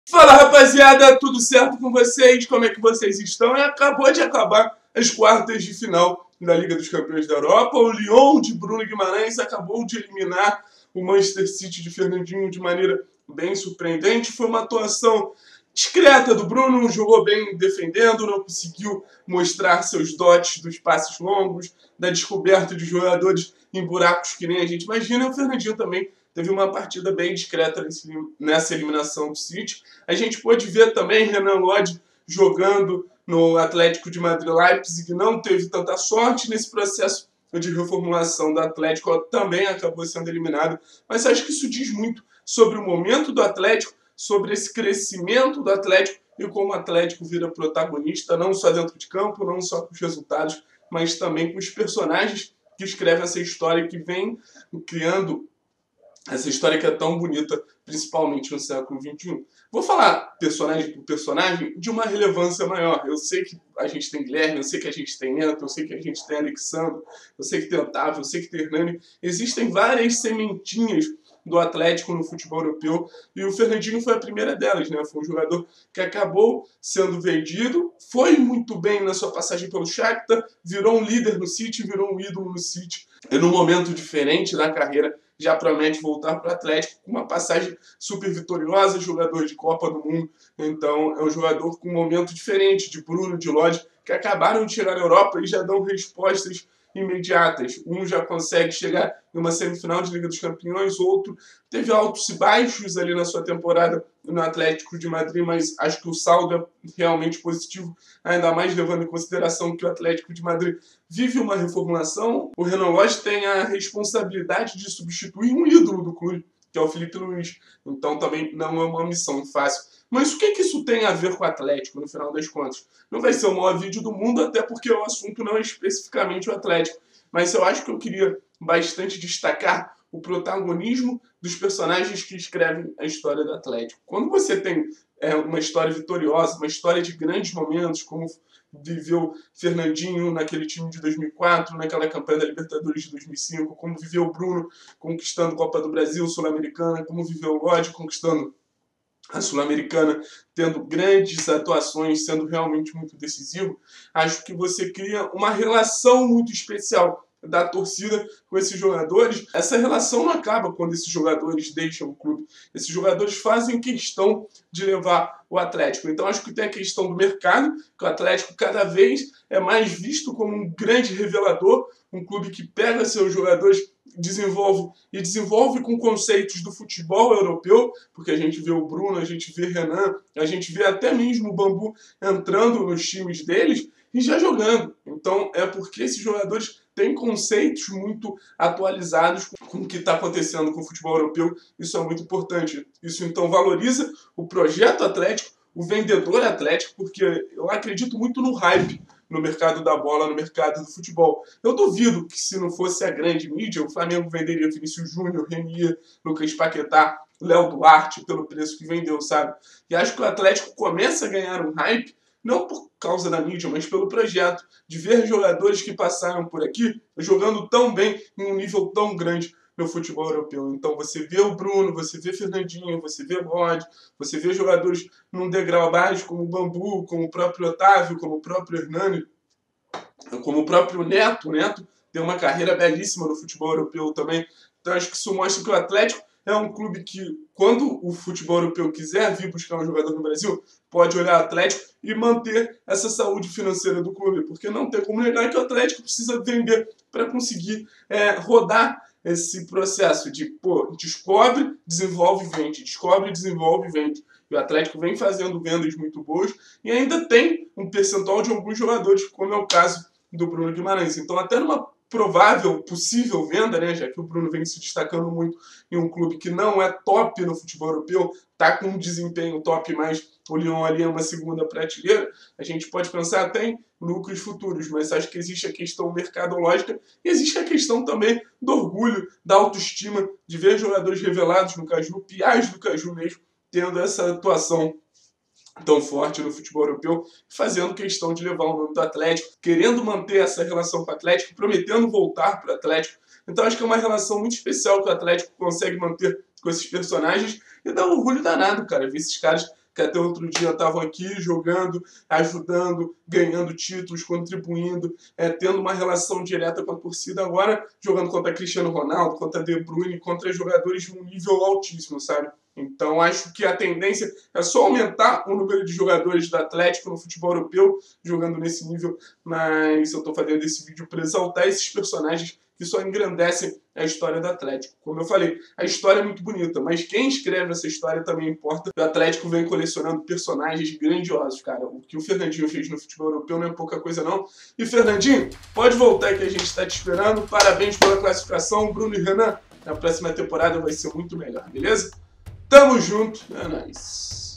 Fala, rapaziada, tudo certo com vocês? Como é que vocês estão? Acabou de acabar as quartas de final da Liga dos Campeões da Europa. O Lyon de Bruno Guimarães acabou de eliminar o Manchester City de Fernandinho de maneira bem surpreendente. Foi uma atuação discreta do Bruno, jogou bem defendendo, não conseguiu mostrar seus dotes dos passes longos, da descoberta de jogadores em buracos que nem a gente imagina. O Fernandinho também teve uma partida bem discreta nessa eliminação do City. A gente pôde ver também Renan Lodge jogando no Atlético de Madrid-Leipzig, que não teve tanta sorte nesse processo de reformulação do Atlético, também acabou sendo eliminado. Mas acho que isso diz muito sobre o momento do Atlético, sobre esse crescimento do Atlético e como o Atlético vira protagonista, não só dentro de campo, não só com os resultados, mas também com os personagens que escrevem essa história, que vem criando essa história que é tão bonita, principalmente no século XXI. Vou falar personagem por personagem de uma relevância maior. Eu sei que a gente tem Guilherme, eu sei que a gente tem Neto, eu sei que a gente tem Alexandre, eu sei que tem Otávio, eu sei que tem Hernani. Existem várias sementinhas do Atlético no futebol europeu e o Fernandinho foi a primeira delas, né? Foi um jogador que acabou sendo vendido, foi muito bem na sua passagem pelo Shakhtar, virou um líder no City, virou um ídolo no City. E num momento diferente da carreira, já promete voltar para o Atlético com uma passagem super vitoriosa, jogador de Copa do Mundo. Então é um jogador com um momento diferente de Bruno, de Lodge, que acabaram de chegar na Europa e já dão respostas imediatas. Um já consegue chegar em uma semifinal de Liga dos Campeões, outro teve altos e baixos ali na sua temporada no Atlético de Madrid, mas acho que o saldo é realmente positivo, ainda mais levando em consideração que o Atlético de Madrid vive uma reformulação. O Renan Lodge tem a responsabilidade de substituir um ídolo do clube, que é o Filipe Luís. Então também não é uma missão fácil. Mas o que isso tem a ver com o Atlético, no final das contas? Não vai ser o maior vídeo do mundo, até porque o assunto não é especificamente o Atlético. Mas eu acho que eu queria bastante destacar o protagonismo dos personagens que escrevem a história do Atlético. Quando você tem uma história vitoriosa, uma história de grandes momentos, como viveu Fernandinho naquele time de 2004, naquela campanha da Libertadores de 2005, como viveu o Bruno conquistando a Copa do Brasil, Sul-Americana, como viveu o Lodge conquistando a Sul-Americana, tendo grandes atuações, sendo realmente muito decisivo, acho que você cria uma relação muito especial da torcida com esses jogadores. Essa relação não acaba quando esses jogadores deixam o clube. Esses jogadores fazem questão de levar o Atlético. Então acho que tem a questão do mercado, que o Atlético cada vez é mais visto como um grande revelador, um clube que pega seus jogadores, desenvolve com conceitos do futebol europeu, porque a gente vê o Bruno, a gente vê Renan, a gente vê até mesmo o Bambu entrando nos times deles e já jogando. Então é porque esses jogadores têm conceitos muito atualizados com o que está acontecendo com o futebol europeu. Isso é muito importante. Isso então valoriza o projeto Atlético, o vendedor Atlético, porque eu acredito muito no hype no mercado da bola, no mercado do futebol. Eu duvido que, se não fosse a grande mídia, o Flamengo venderia Vinícius Júnior, Renier, Lucas Paquetá, Léo Duarte pelo preço que vendeu, sabe? E acho que o Atlético começa a ganhar um hype, não por causa da mídia, mas pelo projeto, de ver jogadores que passaram por aqui jogando tão bem em um nível tão grande no futebol europeu. Então você vê o Bruno, você vê Fernandinho, você vê Lodge, você vê jogadores num degrau abaixo, como o Bambu, como o próprio Otávio, como o próprio Hernani, como o próprio Neto. O Neto tem uma carreira belíssima no futebol europeu também. Então acho que isso mostra que o Atlético é um clube que, quando o futebol europeu quiser vir buscar um jogador no Brasil, pode olhar o Atlético e manter essa saúde financeira do clube, porque não tem como negar que o Atlético precisa vender para conseguir rodar esse processo de, descobre, desenvolve e vende, descobre, desenvolve e vende. E o Atlético vem fazendo vendas muito boas e ainda tem um percentual de alguns jogadores, como é o caso do Bruno Guimarães. Então, até numa provável, possível venda, né, já que o Bruno vem se destacando muito em um clube que não é top no futebol europeu, está com um desempenho top, mas o Lyon ali é uma segunda prateleira, a gente pode pensar até em lucros futuros, mas acho que existe a questão mercadológica e existe a questão também do orgulho, da autoestima, de ver jogadores revelados no Caju, piais do Caju mesmo, tendo essa atuação tão forte no futebol europeu, fazendo questão de levar o nome do Atlético, querendo manter essa relação com o Atlético, prometendo voltar para o Atlético. Então acho que é uma relação muito especial que o Atlético consegue manter com esses personagens e dá um orgulho danado, cara, ver esses caras que até outro dia estavam aqui jogando, ajudando, ganhando títulos, contribuindo, tendo uma relação direta com a torcida, agora jogando contra Cristiano Ronaldo, contra De Bruyne, contra jogadores de um nível altíssimo, sabe? Então acho que a tendência é só aumentar o número de jogadores do Atlético no futebol europeu jogando nesse nível, mas eu estou fazendo esse vídeo para exaltar esses personagens que só engrandecem a história do Atlético. Como eu falei, a história é muito bonita, mas quem escreve essa história também importa. O Atlético vem colecionando personagens grandiosos, cara. O que o Fernandinho fez no futebol europeu não é pouca coisa, não. E, Fernandinho, pode voltar que a gente está te esperando. Parabéns pela classificação. Bruno e Renan, na próxima temporada vai ser muito melhor, beleza? Tamo junto, é nóis.